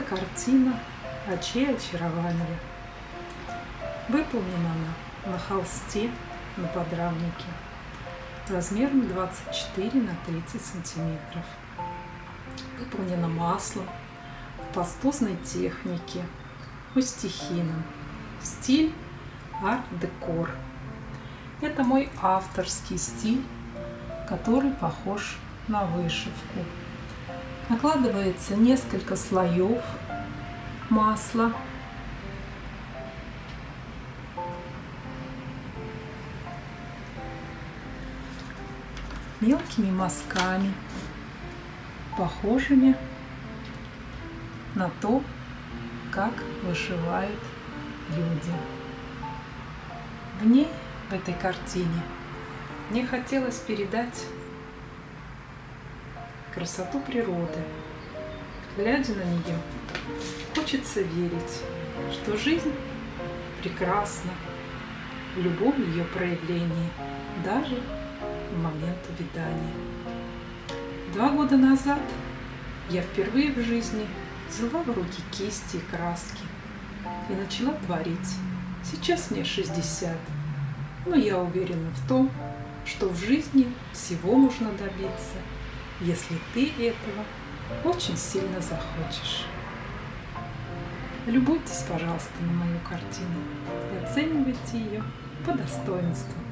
картина «Очей очарования». Выполнена она на холсте на подрамнике размером 24 на 30 сантиметров. Выполнена маслом в пастозной технике, мастихином. Стиль арт-декор. Это мой авторский стиль, который похож на вышивку. Накладывается несколько слоев масла. Мелкими мазками, похожими на то, как вышивают люди. В ней, в этой картине, мне хотелось передать красоту природы. Глядя на нее, хочется верить, что жизнь прекрасна в любом ее проявлении, даже в момент увядания. 2 года назад я впервые в жизни взяла в руки кисти и краски и начала творить. Сейчас мне 60, но я уверена в том, что в жизни всего можно добиться, если ты этого очень сильно захочешь. Любуйтесь, пожалуйста, на мою картину и оценивайте ее по достоинству.